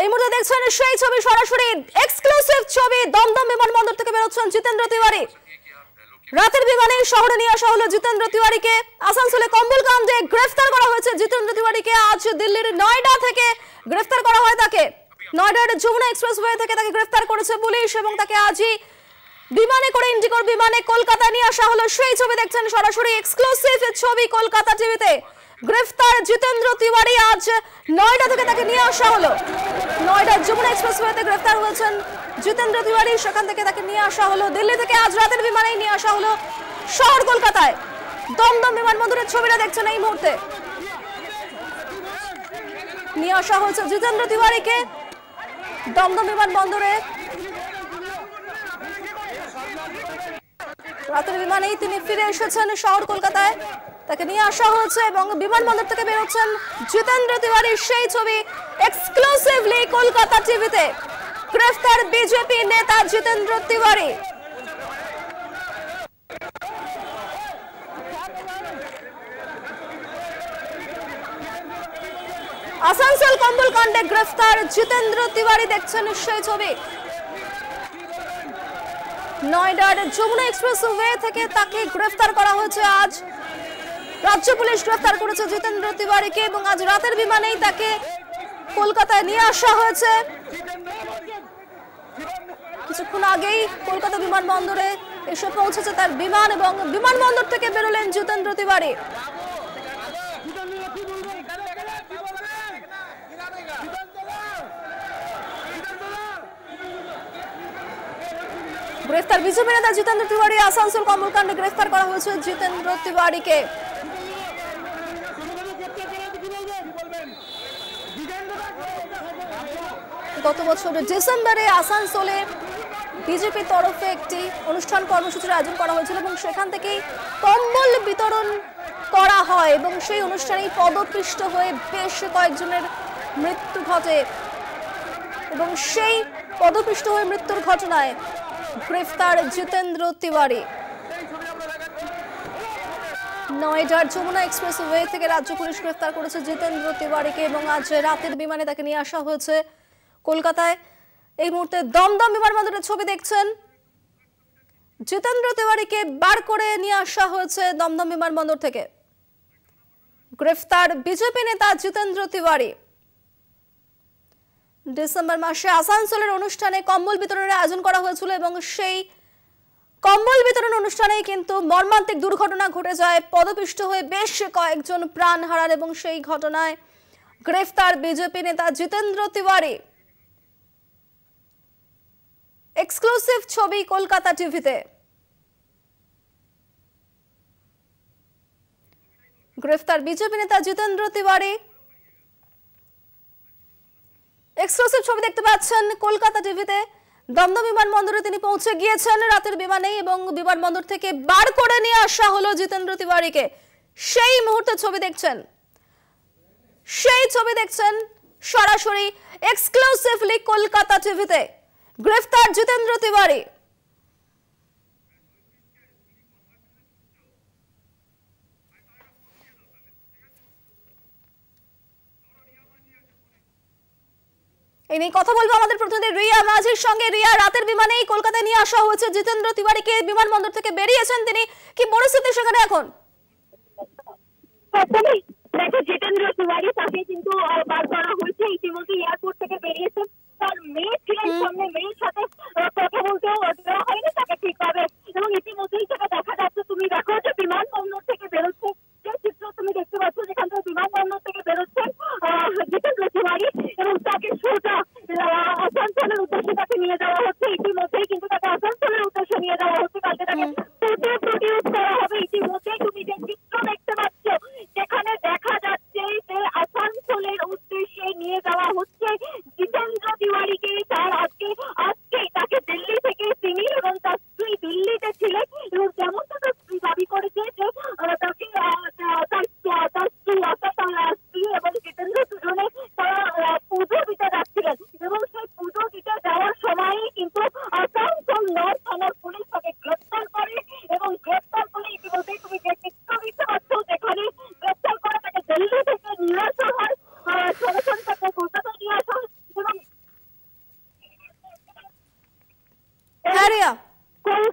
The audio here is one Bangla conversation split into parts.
এই মুহূর্তে দেখছেন সেই ছবি, সরাসরি এক্সক্লুসিভ ছবি। দমদম বিমানবন্দর থেকে বেরোচ্ছেন জিতেন্দ্র তিওয়ারি। রাতের বিমানে শহরে নিয়ে আসা হলো জিতেন্দ্র তিওয়ারিকে। আসানসোলে কম্বল কাণ্ডে গ্রেফতার করা হয়েছে জিতেন্দ্র তিওয়ারিকে। আজ দিল্লির নয়ডা থেকে গ্রেফতার করা হয় তাকে। নয়ডার যমুনা এক্সপ্রেসওয়ে থেকে তাকে গ্রেফতার করেছে পুলিশ এবং তাকে আজই বিমানে করে, ইন্ডিগোর বিমানে কলকাতা নিয়ে আসা হলো। সেই ছবি দেখছেন সরাসরি এক্সক্লুসিভ ছবি কলকাতা টিভিতে। গ্রেফতার জিতেন্দ্র তিওয়ারি, আজ নয়ডা থেকে তাকে নিয়ে আসা হলো। নয়ডার যমুনা এক্সপ্রেসওয়েতে গ্রেফতার হয়েছেন জিতেন্দ্র তিওয়ারি, সেখান থেকে তাকে নিয়ে আসা হলো দিল্লি থেকে। আজ রাতের বিমানেই নিয়ে আসা হলো শহর কলকাতায়। দমদম বিমানবন্দরের ছবিটা দেখছেন এই মুহূর্তে। নিয়ে আসা হয়েছে জিতেন্দ্র তিওয়ারিকে দমদম বিমানবন্দরে। রাতের বিমানেই তিনি ফিরে এসেছেন শহর কলকাতায়, তাকে নিয়ে আসা হয়েছে এবং বিমানবন্দর থেকে বেরোচ্ছেন জিতেন্দ্র তিওয়ারি। সেই ছবি এক্সক্লুসিভলি কলকাতা টিভিতে। গ্রেফতার বিজেপি নেতা জিতেন্দ্র তিওয়ারি। আসানসোল কম্বল কাণ্ডে গ্রেফতার জিতেন্দ্র তিওয়ারি, দেখছেন সেই ছবি। নয়ডার যমুনা এক্সপ্রেসওয়ে থেকে তাকে গ্রেফতার করা হয়েছে। আজ রাজ্য পুলিশ গ্রেফতার করেছে জিতেন্দ্র তিওয়ারিকে এবং আজ রাতের বিমানেই তাকে কলকাতায় নিয়ে আসা হয়েছে। কিছুক্ষণ আগেই কলকাতা বিমানবন্দরে এসে পৌঁছেছে তার বিমান এবং বিমানবন্দর থেকে বেরোলেন জিতেন্দ্র তিওয়ারি। গ্রেফতার বিজেপি নেতা জিতেন্দ্র তিওয়ারি। আসানসোল কম্বল কাণ্ডে গ্রেফতার করা হয়েছে জিতেন্দ্র তিওয়ারিকে। গত বছর ডিসেম্বরে আসানসোলে বিজেপির তরফে একটি অনুষ্ঠান কর্মসূচির আয়োজন করা হয়েছিল এবং সেখান থেকেই কম্বল বিতরণ করা হয় এবং সেই অনুষ্ঠানেই পদপিষ্ট হয়ে বেশ কয়েকজনের মৃত্যু ঘটে এবং সেই পদপিষ্ট হয়ে মৃত্যুর ঘটনায় গ্রেফতার জিতেন্দ্র তিওয়ারি। নয়ডার যমুনা এক্সপ্রেসওয়ে থেকে রাজ্য পুলিশ গ্রেফতার করেছে জিতেন্দ্র তিওয়ারিকে এবং আজ রাতের বিমানে তাকে নিয়ে আসা হয়েছে কলকাতায়। এই মুহূর্তে দমদম বিমানবন্দরের ছবি দেখছেন। জিতেন্দ্র তিওয়ারিকে বার করে নিয়ে আসা হয়েছে দমদম বিমানবন্দর থেকে। গ্রেফতার বিজেপি নেতা জিতেন্দ্র তিওয়ারি। ডিসেম্বর মাসে আসানসোলের অনুষ্ঠানে কম্বল বিতরণের আয়োজন করা হয়েছিল এবং সেই কম্বল বিতরণ অনুষ্ঠানেই কিন্তু মর্মান্তিক দুর্ঘটনা ঘটে যায়। পদপিষ্ট হয়ে বেশ কয়েকজন প্রাণ হারান এবং সেই ঘটনায় গ্রেফতার বিজেপি নেতা জিতেন্দ্র তিওয়ারি। এক্সক্লুসিভ ছবি কলকাতা টিভিতে। গ্রেফতার বিজেপি নেতা জিতেন্দ্র তিওয়ারি। এক্সক্লুসিভ ছবি দেখতে পাচ্ছেন কলকাতা টিভিতে। দমদম বিমানবন্দরে তিনি পৌঁছে গিয়েছেন রাতের বিমানে এবং বিমানবন্দর থেকে বার করে নিয়ে আসা হলো জিতেন্দ্র তিওয়ারিকে। সেই মুহূর্তে ছবি দেখছেন, সেই ছবি দেখছেন সরাসরি এক্সক্লুসিভলি কলকাতা টিভিতে। গ্রেফতার জিতেন্দ্র তিওয়ারি। এই নিয়ে কথা বলবো আমাদের প্রতিনিধি রিয়া মাঝির সঙ্গে। রিয়া, রাতের বিমানেই কলকাতায় নিয়ে আসা হয়েছে জিতেন্দ্র তিওয়ারিকে। বিমানবন্দর থেকে বেরিয়েছেন তিনি, কি পরিস্থিতি সেখানে এখন? দেখো, জিতেন্দ্র তিওয়ারি তাকে কিন্তু বার করা হয়েছে। ইতিমধ্যে এয়ারপোর্ট থেকে বেরিয়েছেন। তার মেয়ে ছিলেন সামনে, মেয়ের সাথে কথা বলতেও দেওয়া হয়নি তাকে ঠিকভাবে এবং ইতিমধ্যেই সেটা দেখা যাচ্ছে। তুমি দেখো যে বিমানবন্দর থেকে বেরোচ্ছে, যে চিত্র তুমি দেখতে পাচ্ছ, যেখান থেকে বিমানবন্দর থেকে বেরোচ্ছেন জিতেন্দ্র তিওয়ারি এবং তাকে সোজা আসানসোলের উদ্দেশ্যে তাকে নিয়ে যাওয়া হচ্ছে। ইতিমধ্যেই কিন্তু তাকে আসানসোলের উদ্দেশ্যে নিয়ে যাওয়া হচ্ছে, কালকে তাকে প্রডিউস করা হবে। ইতিমধ্যেই তুমি যে চিত্র দেখতে পাচ্ছ, যেখানে দেখা যাচ্ছে যে আসানসোলের উদ্দেশ্যে নিয়ে যাওয়া হচ্ছে জিতেন্দ্র তিওয়ারিকে। তার আজকেই তাকে দিল্লি থেকে, তিনি এবং তার স্ত্রী দিল্লিতে ছিলেন এবং যেমনটা তার স্ত্রী দাবি করেছে যে তাকে তার স্ত্রী অর্থাৎ তার স্ত্রী এবং জিতেন্দ্র দুজনে তারা পুজো দিতে যাচ্ছিলেন।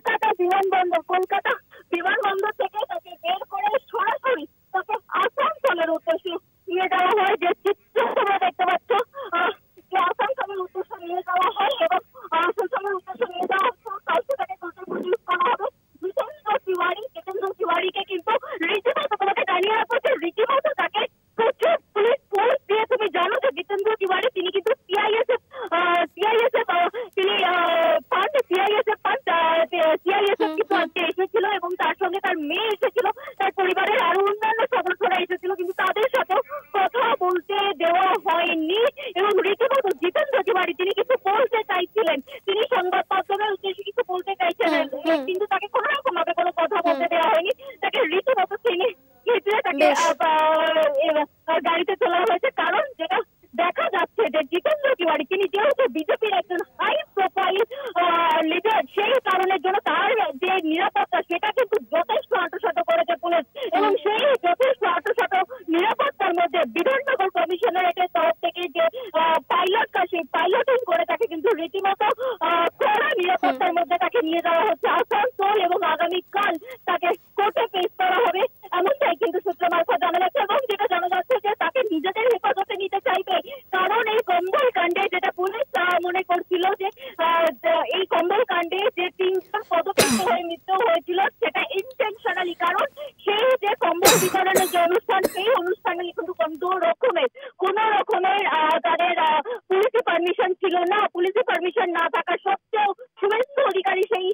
কলকাতা বিমানবন্দর থেকে তাকে বের করে সরাসরি তাকে আসানসোলের উদ্দেশ্যে নিয়ে যাওয়া হয়। যে চিত্র তোমরা দেখতে পাচ্ছ, যে আসানসোলের উদ্দেশ্যে নিয়ে যাওয়া হয় এবং আসানসোলের উদ্দেশ্যে নিয়ে যাওয়া হচ্ছে। কালকে তাকে কোর্টে প্রডিউস করা হবে। জিতেন্দ্র তিওয়ারিকে কিন্তু রীতিমতো তোমাকে জানিয়ে রাখবো যে রীতিমতো তাকে প্রচুর পুলিশ ফোর্স দিয়ে, তুমি জানো যে জিতেন্দ্র তিওয়ারি তিনি কিন্তু সিআইএসএফ তিনি সিআইএসএফ কিন্তু আজকে এসেছিল এবং তার সঙ্গে তার মেয়ে এসেছিল, তার পরিবারের আরো অন্যান্য সদস্যরা এসেছিল, কিন্তু তাদের সাথে কথা বলতে দেওয়া হয়নি। এবং রীতিমতো জিতেন্দ্র তিওয়ারি তিনি কিছু বলতে চাইছিলেন, তিনি সংবাদ মাধ্যমের উদ্দেশ্যে কিছু বলতে চাইছিলেন, কিন্তু তাকে কোনো রকম ভাবে কোনো কথা বলতে দেওয়া হয়নি। তাকে রীতিমতো তিনি তাকে গাড়িতে তোলা হয়েছে। কারণ যেটা দেখা যাচ্ছে যে জিতেন্দ্র তিওয়ারি তিনি যেহেতু বিজেপির একজন হাই প্রোফাইল লিডার, সেই কারণের জন্য তার যে নিরাপত্তা সেটা কিন্তু যথেষ্ট আঁটসাঁট করেছে পুলিশ। এবং সেই যথেষ্ট আঁটসাঁট নিরাপত্তার মধ্যে বিধাননগর কমিশনারেটের তরফ থেকে যে পাইলটিং করে তাকে কিন্তু রীতিমতো কড়া নিরাপত্তার মধ্যে তাকে নিয়ে যাওয়া হচ্ছে আসানসোল এবং আগামীকাল তাকে কোর্টে পেশ করা হবে, এমনটাই কিন্তু সূত্র মারফত জানা যাচ্ছে। এবং যেটা জানা যাচ্ছে যে তাকে নিজেদের হেফাজতে নিতে চাইবে, কারণ এই কম্বল কাণ্ডে যেটা পুলিশ মনে করছিল যে এই কম্বল কাণ্ডে যে 3জন পদপিষ্ট হয়ে মৃত্যু হয়েছিল সেটা ইন্টেনশনালি, কারণ সেই যে কম্বল বিতরণের যে অনুষ্ঠান, সেই অনুষ্ঠানে কিন্তু কোন রকমের তাদের পুলিশি পারমিশন ছিল না। পুলিশি পারমিশন না থাকা সত্ত্বেও শুভেন্দু অধিকারী সেই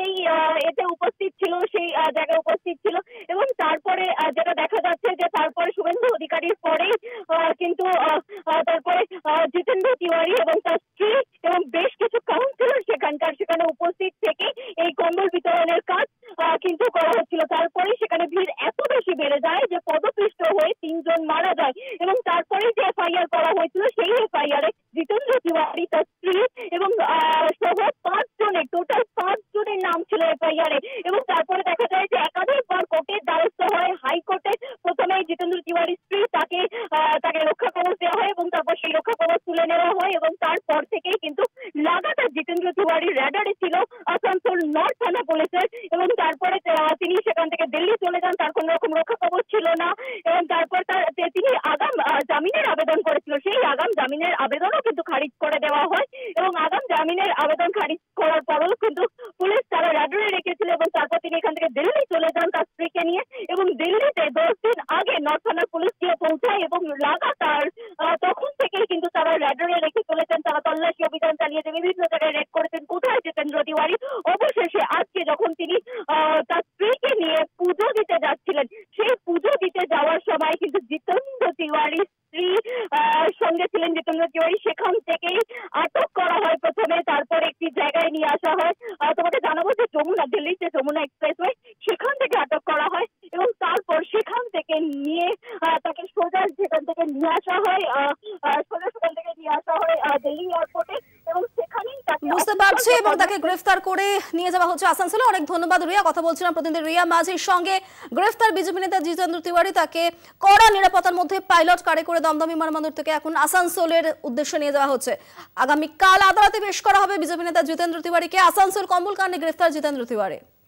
এতে উপস্থিত ছিল, সেই জায়গায় উপস্থিত ছিল। এবং তারপরে যেটা দেখা যাচ্ছে যে তারপরে শুভেন্দু অধিকারীর পরেই কিন্তু তারপরে জিতেন্দ্র তিওয়ারি এবং তার স্ত্রী এবং বেশ কিছু কাউন্সিলর সেখানে উপস্থিত থেকে এই কম্বল বিতরণের কাজ কিন্তু করা হচ্ছিল। তারপরে সেখানে ভিড় এত বেশি বেড়ে যায় যে পদপিষ্ট হয়ে 3 জন মারা যায়। এবং তারপরে যে এফআইআর করা হয়েছিল সেই এফআইআর জিতেন্দ্র তিওয়ারি, তার স্ত্রী এবং সহ 5 জনের, টোটাল 5 জনের নাম ছিল এফআইআর। এবং তারপরে দেখা যায় যে একাধিকবার কোর্টের দ্বারস্থ হয়, হাইকোর্টে প্রথমে জিতেন্দ্র তিওয়ারির স্ত্রী তাকে রক্ষা কবচ দেওয়া হয় এবং তারপর সেই রক্ষা কবচ তুলে নেওয়া হয়। এবং তারপর থেকেই কিন্তু লাগাতার জিতেন্দ্র তিওয়ারির র্যাডারে ছিল আসানসোল নর্থ থানা পুলিশের। এবং তারপরে তিনি সেখান থেকে দিল্লি চলে যান, তার কোন রকম রক্ষা কবচ ছিল না। এবং তারপর তিনি আগাম জামিনের আবেদন করেছিল, সেই আগাম জামিনের আবেদনও কিন্তু খারিজ করে দেওয়া হয়। এবং আগাম জামিনের আবেদন খারিজ করার পরেও কিন্তু পুলিশ তারা র্যাডারে রেখেছিল। এবং তারপর তিনি এখান থেকে দিল্লি চলে যান তার স্ত্রীকে নিয়ে। এবং দিল্লিতে 10 দিন আগে নর্থ থানার পুলিশ গিয়ে পৌঁছায় এবং লাগাতার তখন থেকেই কিন্তু তারা র্যাডারে রেখে চলেছেন। তারা তল্লাশি অভিযান চালিয়েছে, বিভিন্ন জায়গায় রেড করেছেন কোথায় জিতেন্দ্র তিওয়ারি। অবশেষে আজকে যখন তিনি তার স্ত্রীকে নিয়ে পুজো দিতে যাচ্ছিলেন, সেই পুজো দিতে যাওয়ার সময় কিন্তু জিতেন্দ্র তিওয়ারির স্ত্রী সঙ্গে ছিলেন জিতেন্দ্র তিওয়ারি, সেখান থেকেই আটক করা হয় প্রথমে, তারপর একটি জায়গায় নিয়ে আসা হয়। তোমাকে জানাবো যে দিল্লির যে যমুনা এক্সপ্রেসওয়ে সেখান থেকে আটক করা হয় এবং তারপর সেখান থেকে নিয়ে তাকে সেখান থেকে নিয়ে আসা হয় দিল্লি এয়ারপোর্টে। এবং সেখানেই বুঝতে পারছি এবং তাকে গ্রেফতার করে নিয়ে যাওয়া হচ্ছে আসানসোলে। অনেক ধন্যবাদ রিয়া। কথা বলছিলাম প্রতিনিধি রিয়া মাঝির সঙ্গে। গ্রেফতার বিজেপি নেতা জিতেন্দ্র তিওয়ারি, তাকে কড়া নিরাপত্তার মধ্যে পাইলট কারে করে দমদম বিমানবন্দর থেকে এখন আসানসোলের উদ্দেশ্যে নিয়ে যাওয়া হচ্ছে। আগামীকাল আদালতে পেশ করা হবে বিজেপি নেতা জিতেন্দ্র তিওয়ারিকে। আসানসোল কম্বল কাণ্ডে গ্রেফতার জিতেন্দ্র তিওয়ারি।